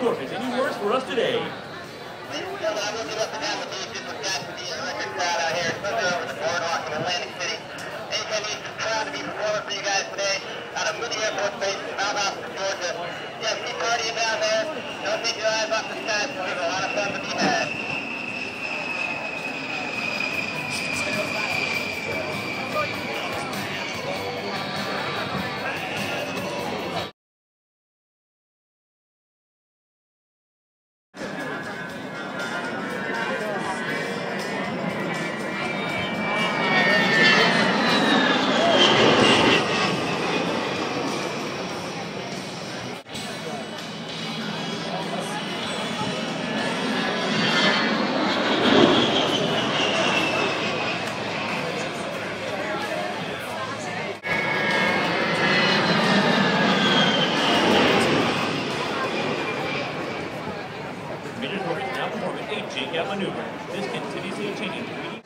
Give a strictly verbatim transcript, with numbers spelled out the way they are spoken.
Corpus, any words for us today? I will get up and down the beach. This was got to be an electric crowd out here, especially over the boardwalk in Atlantic City. A K B proud to be performing for you guys today out of Moody Air Force Base in Mount Austin, Georgia. Yeah, keep partying down there. Don't take your eyes off the skies. There's a lot of fun to be had. Major Corpus now performing a J CAP maneuver. This continuously changing three D